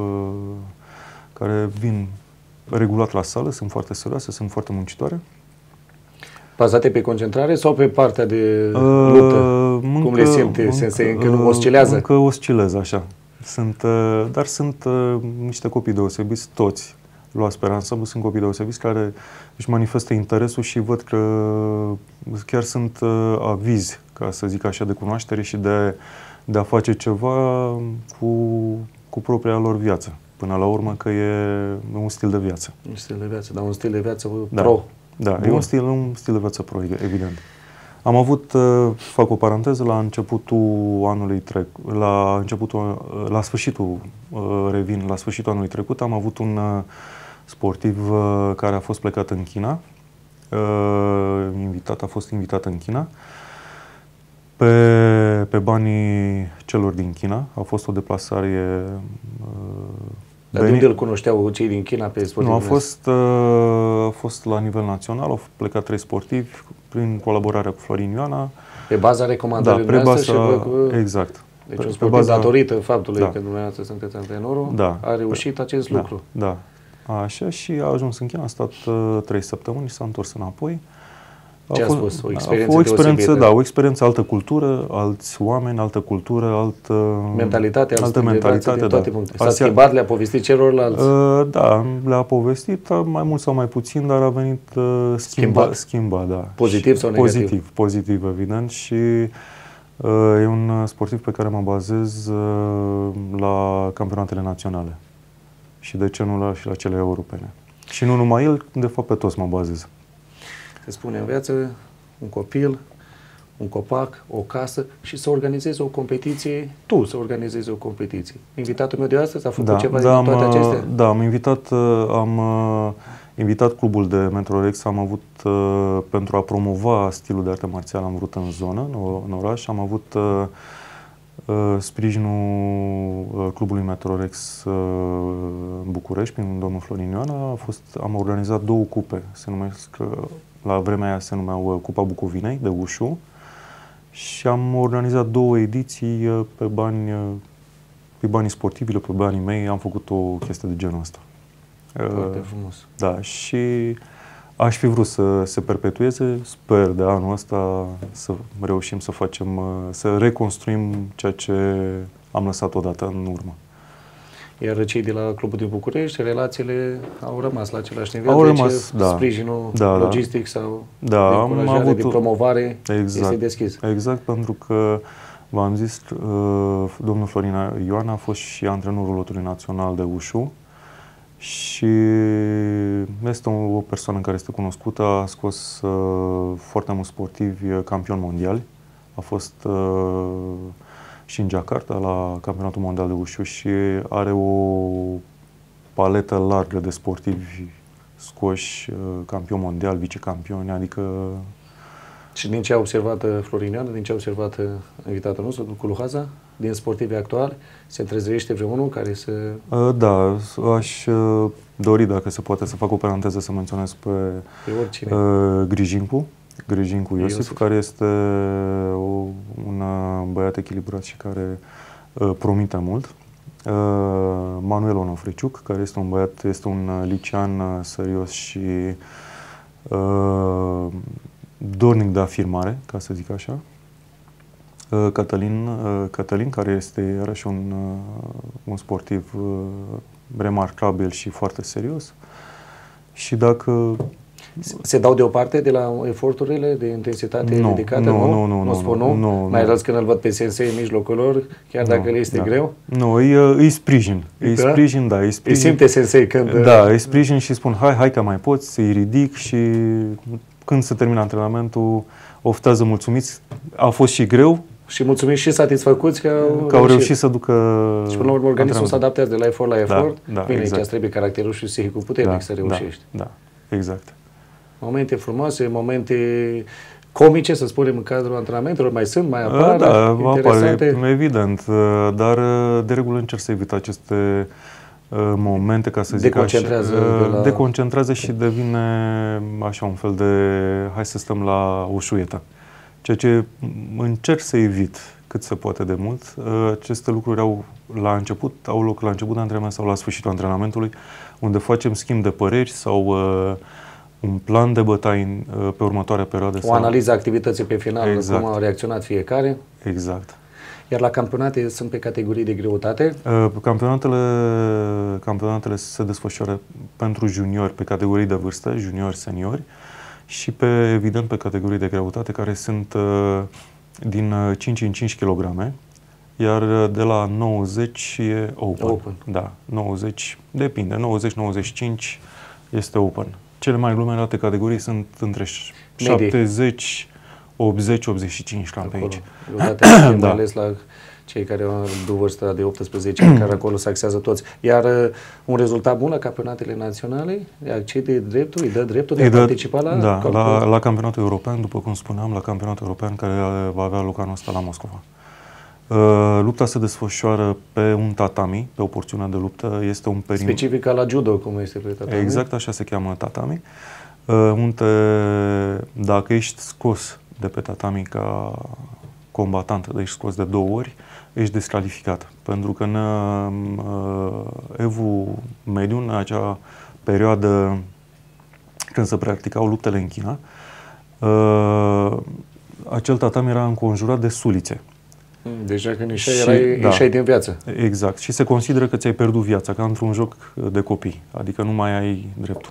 care vin regulat la sală, sunt foarte serioase, sunt foarte muncitoare. Bazate pe concentrare sau pe partea de luptă? Cum le simte sensei? Încă nu oscilează? Încă oscilează, așa. Dar sunt niște copii deosebiți, toți luați pe ansamblu, sunt copii deosebiți care își manifestă interesul și văd că chiar sunt avizi, ca să zic așa, de cunoaștere și de a face ceva cu propria lor viață. Până la urmă că e un stil de viață. Un stil de viață, dar un stil de viață pro. Da, e un stil de viață pro, evident. Am avut, fac o paranteză, la începutul anului trecut, la sfârșitul anului trecut, am avut un sportiv care a fost plecat în China, a fost invitat în China, pe banii celor din China. A fost o deplasare... Dar de unde îl cunoșteau cei din China pe sportivi? Nu, a fost la nivel național, au plecat 3 sportivi prin colaborarea cu Florin Ioana. Pe baza recomandării dumneavoastră? Exact. Deci un sportiv, datorită faptului că dumneavoastră sunteți antrenorul, a reușit acest lucru. Da. Așa, și a ajuns în China, a stat 3 săptămâni și s-a întors înapoi. Ce a spus? O experiență da, o experiență, altă cultură, alți oameni, altă cultură, altă mentalitate, din toate punctele. S-a schimbat, le-a povestit celorlalți? Da, le-a povestit, mai mult sau mai puțin, dar a venit schimbat, da. Pozitiv sau negativ? Pozitiv, evident, și e un sportiv pe care mă bazez la campionatele naționale. și de ce nu și la cele europene. Și nu numai el, de fapt pe toți mă bazez. Se spune în viață, un copil, un copac, o casă și să organizezi o competiție, tu să organizezi o competiție. Invitatul meu de astăzi a făcut ceva din toate acestea? Da, am invitat clubul de Metrorex, am avut, pentru a promova stilul de arte marțială, am vrut în zonă, în oraș, am avut sprijinul clubului Metrorex în București, prin domnul Florin Ioana. Am organizat 2 cupe, la vremea aia se numeau Cupa Bucovinei, de Ușu, și am organizat 2 ediții pe banii sportivilor, pe banii mei, am făcut o chestie de genul ăsta. Foarte frumos. Da, și aș fi vrut să se perpetueze, sper de anul ăsta să reușim să să reconstruim ceea ce am lăsat odată în urmă. Iar cei de la Clubul din București, relațiile au rămas la același nivel? Au rămas, da. Sprijinul logistic sau de încurajare, de promovare este deschis? Exact, pentru că v-am zis, domnul Florin Ioana a fost și antrenorul lotului național de Ușu și este o persoană care este cunoscută, a scos foarte mulți sportivi campioni mondiali, a fost și în Jakarta la Campionatul Mondial de Ușu și are o paletă largă de sportivi scoși, campioni mondial, vicecampioni, adică... Și din ce a observat Florin Ioana, din ce a observat invitatul nostru, cu Luhaza, din sportivii actuali, se trezește vreunul care să... Da, aș dori, dacă se poate, să fac o paranteză, să menționez pe Grijincu Iosif, care este un băiat echilibrat și care promite mult. Manuel Onofreciuc, care este un băiat, este un licean serios și dornic de afirmare, ca să zic așa. Cătălin, care este iarăși un sportiv remarcabil și foarte serios. Și dacă... Se dau deoparte de la eforturile de intensitate ridicată? Nu. Mai ales când îl văd pe sensei în mijlocul lor, chiar dacă le este greu? Nu, îi sprijin. Îi sprijin. Îi simte sensei când... Da, îi sprijin și spun, hai că mai poți, îi ridic și când se termină antrenamentul, oftează mulțumiți. A fost și greu. Și mulțumiți și satisfăcuți că au reușit să ducă... Și până la urmă organismul se adaptează de la efort la efort. Bine, exact. aici trebuie caracterul și psihicul puternic să reușești. Da, exact. Momente frumoase, momente comice, să spunem, în cadrul antrenamentelor, mai sunt, mai apar, interesante? Apare, evident, dar de regulă încerc să evit aceste momente, ca să zic așa, deconcentrează și devine așa un fel de hai să stăm la o șuietă. Ceea ce încerc să evit cât se poate de mult. Aceste lucruri au loc la început de antrenament sau la sfârșitul antrenamentului, unde facem schimb de păreri sau un plan de bătaie pe următoarea perioadă. O analiză a activității pe final, exact. Cum au reacționat fiecare. Exact. Iar la campionate sunt pe categorii de greutate? Campionatele se desfășoară pentru juniori pe categorii de vârstă, juniori, seniori, și evident pe categorii de greutate, care sunt din 5 în 5 kg, iar de la 90 e open. Da, 90, depinde, 90-95 este open. Cele mai aglomerate categorii sunt între 70, 80, 85 cam pe aici. Mai ales la cei care au vârsta de 18 ani, care acolo se axează toți. Iar un rezultat bun la campionatele naționale, accede dreptul, îi dă dreptul de a participa la campionatul european, după cum spuneam, la campionatul european care va avea loc anul ăsta la Moscova. Lupta se desfășoară pe un tatami, pe o porțiune de luptă. Este un specific ca la judo, cum este pe tatami? Exact, așa se cheamă tatami. Unde, dacă ești scos de pe tatami ca combatant, ești scos de 2 ori, ești descalificat. Pentru că în evul mediu, în acea perioadă când se practicau luptele în China, acel tatami era înconjurat de sulițe. Deja când ieșai din viață. Exact. Și se consideră că ți-ai pierdut viața, ca într-un joc de copii. Adică nu mai ai dreptul.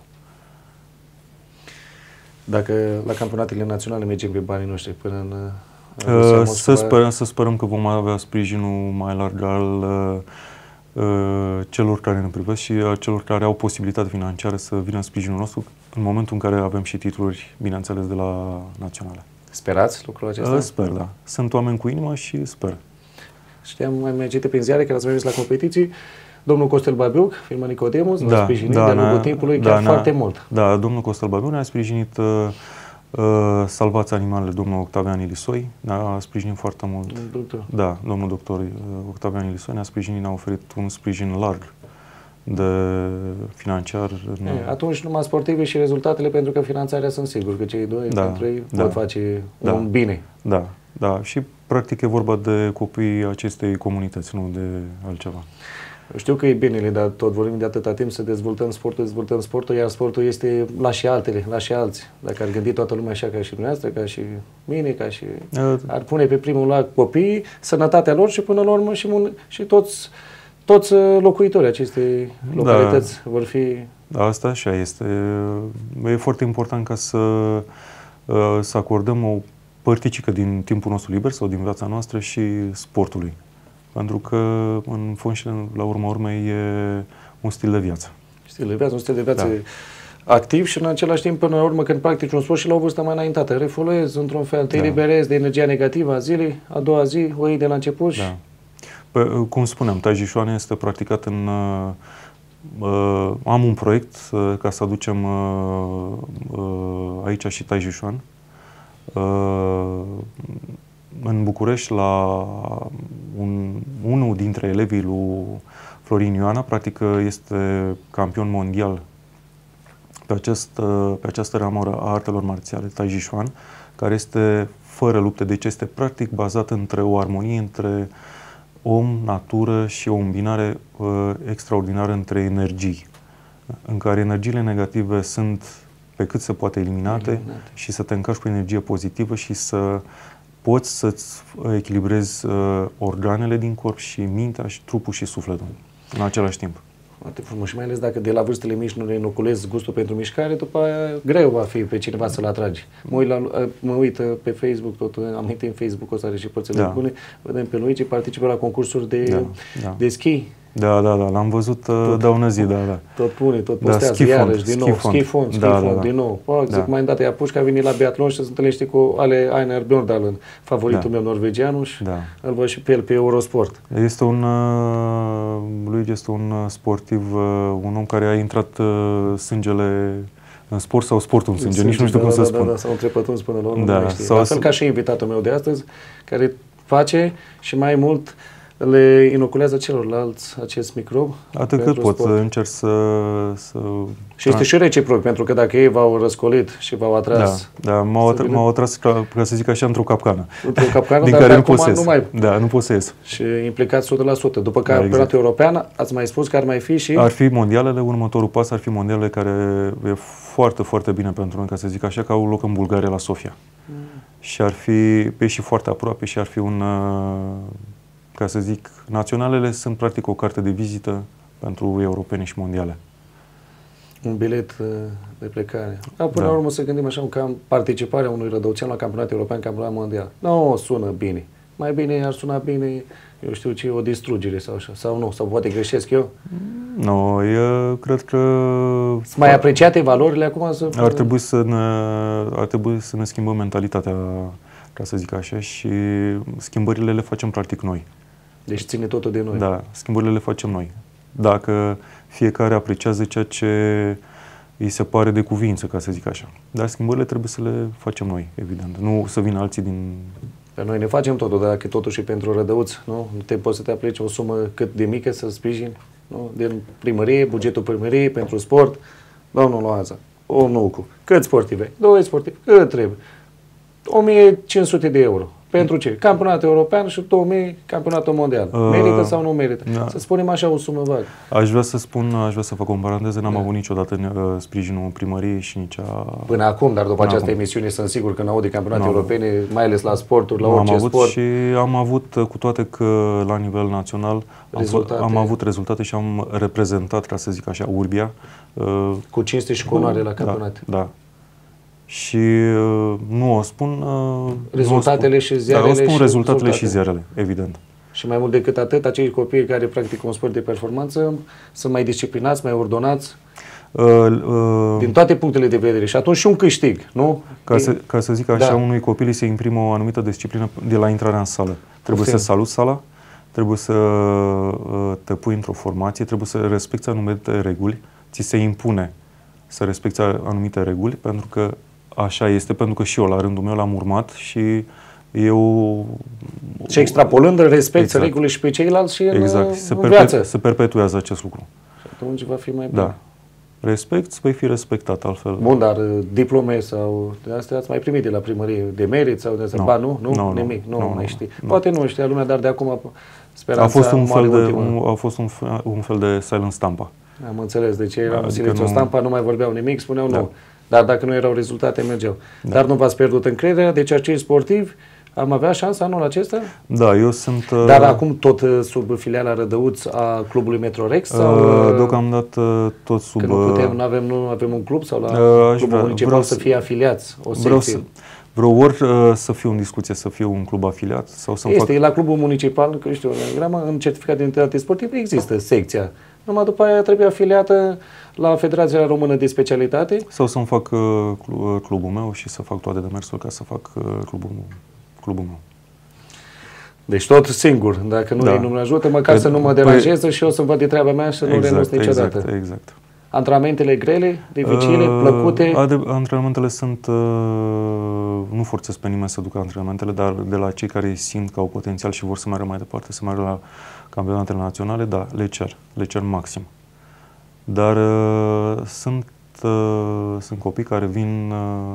Dacă la campionatele naționale mergem pe banii noștri până în... Să sperăm că vom avea sprijinul mai larg al celor care ne privesc și a celor care au posibilitate financiară să vină în sprijinul nostru în momentul în care avem și titluri, bineînțeles, de la naționale. Sperați lucrul acesta? Sper, da. Sunt oameni cu inimă și sper. Știam, mai citit prin ziare că ați mers la competiții. Domnul Costel Babiuc, firma Nicodemus, v-a sprijinit de-a lungul timpului chiar foarte mult. Da, domnul Costel Babiuc ne-a sprijinit. Salvați animalele, domnul Octavian Ilisoi, ne-a sprijinit foarte mult. Doctor. Da, domnul doctor Octavian Ilisoi ne-a sprijinit, ne-a oferit un sprijin larg de financiar. Atunci numai sportivi și rezultatele, pentru că finanțarea sunt sigur că cei doi pentru ei pot face un bine. Da, da. Și practic e vorba de copiii acestei comunități, nu de altceva. Știu că e bine, dar tot vorbim de atâta timp să dezvoltăm sportul, iar sportul este la și altele, la și alții. Dacă ar gândi toată lumea așa ca și dumneavoastră, ca și mine, ca și... ar pune pe primul loc copiii, sănătatea lor și până la urmă și toți locuitorii acestei localități vor fi... Da, asta așa este. E foarte important ca să acordăm o părticică din timpul nostru liber sau din viața noastră și sportului. Pentru că, în fond și la urma urmei, e un stil de viață. Un stil de viață activ și, în același timp, până la urmă, când practici un sport și la o vârstă mai înaintată, refoluezi, într-un fel, te eliberezi de energia negativă a zilei, a doua zi, o iei de la început și... Cum spuneam, Tai Chi Chuan este practicat în... am un proiect ca să aducem aici și Tai Chi Chuan. În București, la unul dintre elevii lui Florin Ioana, practic este campion mondial pe această ramură a artelor marțiale, Tai Chi Chuan, care este fără lupte, deci este practic bazat între o armonie între om, natură și o îmbinare extraordinară între energii, în care energiile negative sunt pe cât se poate eliminate și să te încarci cu energie pozitivă și să poți să-ți echilibrezi organele din corp și mintea și trupul și sufletul în același timp. Foarte frumos și mai ales dacă de la vârstele mici nu le inoculezi gustul pentru mișcare, după aia greu va fi pe cineva să-l atragi. Mă uit pe Facebook, tot am uitat în Facebook-ul ăsta are și părțile bune, vedem pe Luigi, participă la concursuri de schi. Da, l-am văzut daună zi, da. Tot postează, iarăși, din nou, ski fond, din nou. Zic, mai îndată, Iapușca a venit la biatlon și se întâlnește cu Einar Bjørndalen, favoritul meu norvegian, și îl văd și pe el pe Eurosport. Luigi este un sportiv, un om care a intrat sângele în sport sau sportul în sânge, nici nu știu cum să spun. Da, s-au întrepătuns până la urmă, la fel ca și invitatul meu de astăzi, care face și mai mult le inoculează celorlalți acest microb. Atât cât pot, încerc să... Și este și reciproc, pentru că dacă ei v-au răscolit și v-au atras... m-au atras, ca să zic așa, într-o capcană. Într-o capcană, din dar care acum nu mai... nu pot să ies. Și implicați 100%. După campionatul european, ați mai spus că ar mai fi și... Ar fi mondialele, următorul pas ar fi mondialele, care e foarte, foarte bine pentru noi, ca să zic așa, că au loc în Bulgaria, la Sofia. Și ar fi și foarte aproape și ar fi un... ca să zic, naționalele sunt practic o carte de vizită pentru europene și mondiale. Un bilet de plecare. Până la urmă să gândim așa, că participarea unui rădăuțean la campionatul european, campionatul mondial. Nu sună bine. Mai bine ar suna bine, eu știu ce, o distrugere sau așa. Sau nu, sau poate greșesc eu. Nu, eu cred că... Sunt mai apreciate valorile acum? Ar trebui să ne schimbăm mentalitatea, ca să zic așa, și schimbările le facem practic noi. Deci ține totul de noi. Da, schimbările le facem noi. Dacă fiecare apreciază ceea ce îi se pare de cuvință, ca să zic așa. Dar schimbările trebuie să le facem noi, evident. Nu să vină alții din... Pe noi ne facem totul, dar dacă totuși pentru rădăuți, nu? Poți să te aplici o sumă cât de mică să sprijini, nu? Din primărie, bugetul primăriei pentru sport. Domnul Loaza, o nucu. Cât sportive? 2 sportivi. Cât trebuie? 1500 de euro. Pentru ce? Campionatul european și 2000 campionatul mondial. Merită sau nu merită? Da. Să spunem așa o sumă vagă. Aș vrea să fac o paranteză. N-am avut niciodată sprijinul primăriei și nici a... Până acum, dar după această emisiune sunt sigur că în aud de campionate europene, mai ales la sporturi, la orice sport. Și am avut, cu toate că la nivel național am avut rezultate și am reprezentat, ca să zic așa, Urbia. Cu cinste și cu onoare la campionate. Da. Și nu o spun... Rezultatele și ziarele. Da, o spun rezultatele și ziarele, evident. Și mai mult decât atât, acei copii care practică un sport de performanță sunt mai disciplinați, mai ordonați, din toate punctele de vedere. Și atunci și un câștig, nu? Ca să zic așa, unui copil se imprimă o anumită disciplină de la intrarea în sală. Trebuie să saluți sala, trebuie să te pui într-o formație, trebuie să respecti anumite reguli, ți se impune să respecti anumite reguli, pentru că așa este, pentru că și eu la rândul meu l-am urmat și eu... Și extrapolând, respecti regulile și pe ceilalți și în viață. Se perpetuează acest lucru. Și atunci va fi mai bine. Da. Respect, vei fi respectat altfel. Bun, dar diplome sau de astea ați mai primit de la primărie, de merit sau de astea? Ba, nu? Nimic, nu mai știi. Poate nu știa lumea, dar de acum speranța a fost un fel de silent Stampa. Am înțeles, deci era Silențiu Stampa, nu mai vorbeau nimic, spuneau nu. Dar dacă nu erau rezultate, mergeau. Dar nu v-ați pierdut încrederea, deci acei sportivi am avea șansa anul acesta? Da, eu sunt... Dar acum tot sub filiala Rădăuț a clubului Metrorex? Sau, deocamdată tot sub... Că nu avem un club sau la clubul municipal să fie afiliați? Vreau ori să fiu în discuție, să fiu un club afiliat sau să fac... la clubul municipal, că știu, în certificat de identitate sportivă există secția. Numai după aia trebuie afiliată la Federația Română de Specialitate. Sau să-mi fac clubul meu și să fac toate demersurile ca să fac clubul meu. Deci tot singur, dacă nu mă ajută, măcar să nu mă deranjeze și eu să-mi văd de treaba mea și să nu renunț niciodată. Exact. Antrenamentele grele, dificile, plăcute? Antrenamentele sunt... Nu forțez pe nimeni să ducă antrenamentele, dar de la cei care simt că au potențial și vor să meargă mai departe, să meargă la campionatele naționale, da, le cer maxim. Dar sunt copii care vin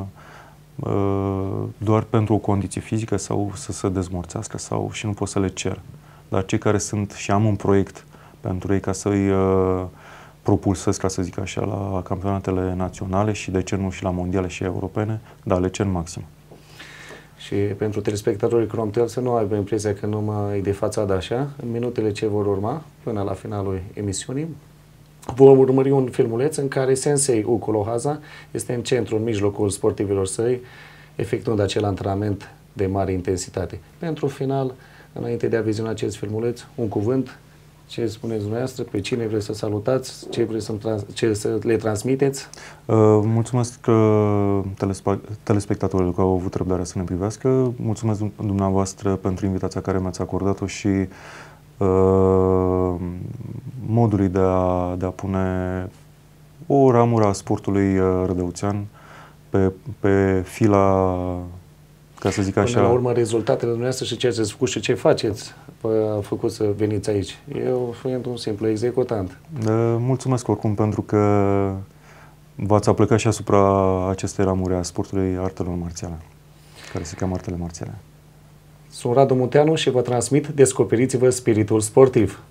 doar pentru o condiție fizică sau să se dezmorțească și nu pot să le cer. Dar cei care sunt și am un proiect pentru ei ca să-i propulsez, ca să zic așa, la campionatele naționale și de ce nu și la mondiale și europene, da, le cer maxim. Și pentru telespectatorii Cromtel să nu aibă impresia că numai de fațadă așa, în minutele ce vor urma, până la finalul emisiunii, vom urmări un filmuleț în care Sensei Uku Lohaza este în centru, în mijlocul sportivilor săi, efectuând acel antrenament de mare intensitate. Pentru final, înainte de a viziona acest filmuleț, un cuvânt, ce spuneți dumneavoastră, pe cine vreți să salutați, ce vreți să le transmiteți? Mulțumesc telespectatorilor că au avut răbdarea să ne privească. Mulțumesc dumneavoastră pentru invitația care mi-ați acordat-o și modului de a pune o ramură a sportului rădăuțean pe fila, ca să zic așa. Până la urmă, rezultatele dumneavoastră și ceea ce ați făcut și ce faceți a făcut să veniți aici. Eu fiind un simplu executant. Mulțumesc oricum pentru că v-ați aplecat și asupra acestei ramuri a sportului artelor marțiale, care se cheamă artele marțiale. Sunt Radu Munteanu și vă transmit Descoperiți-vă spiritul sportiv.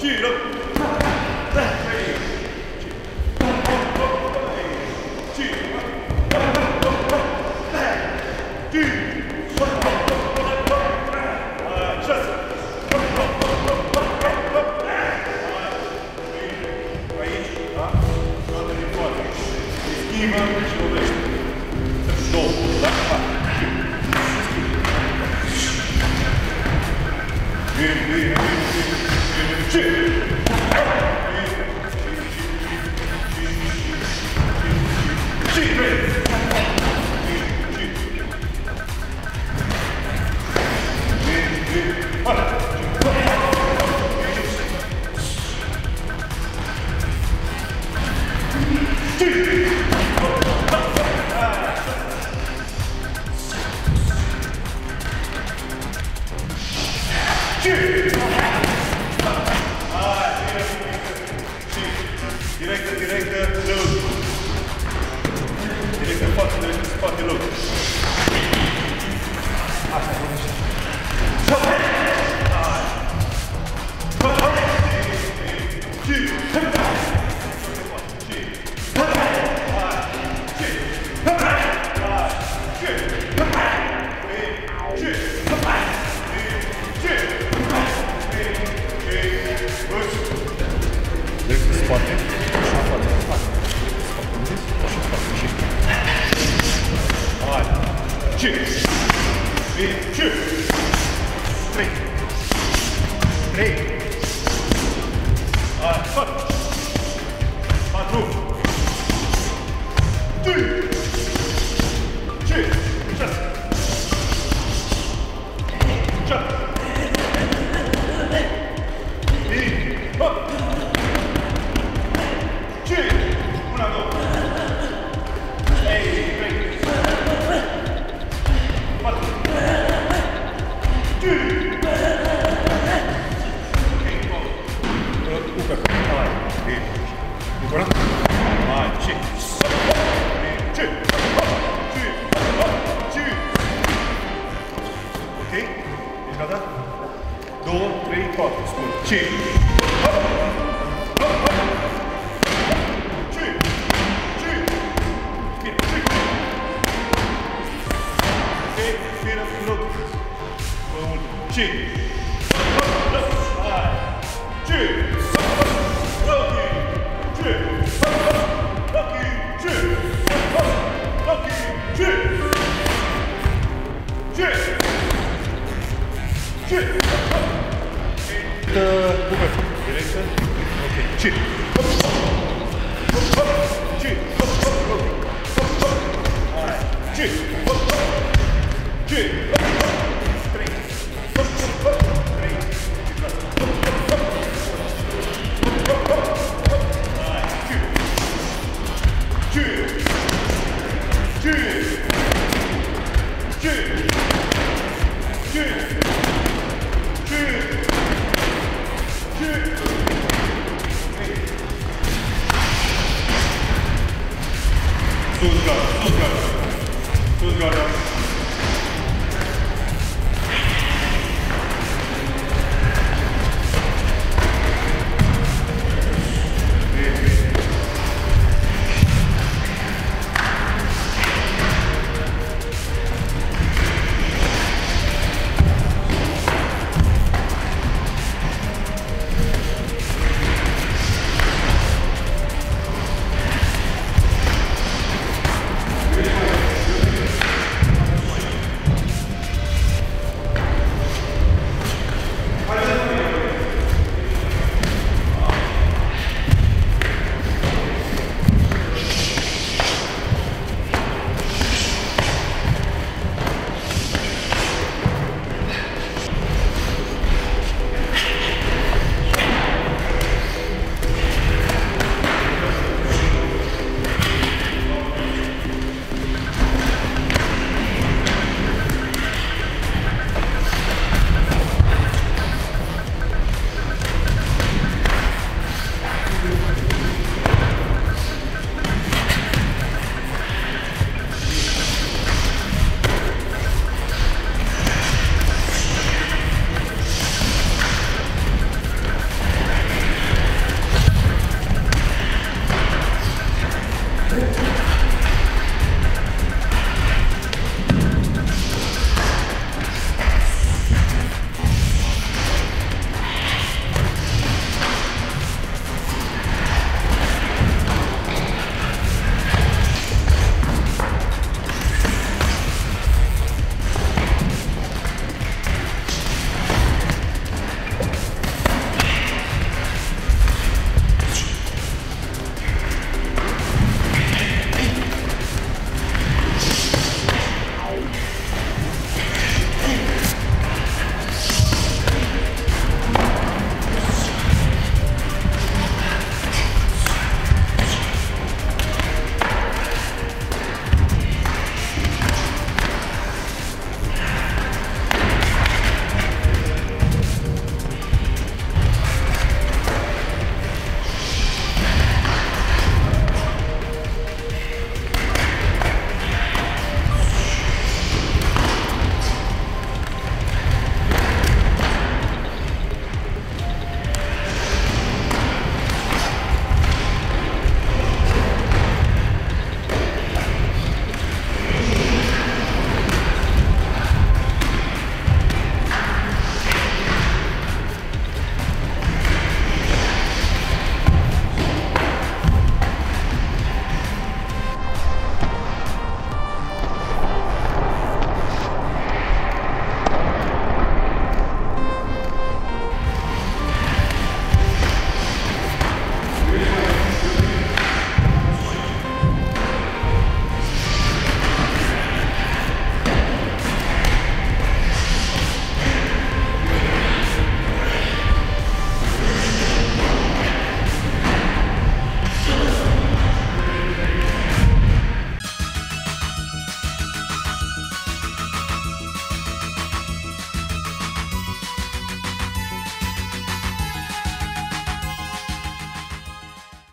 Stuttgart.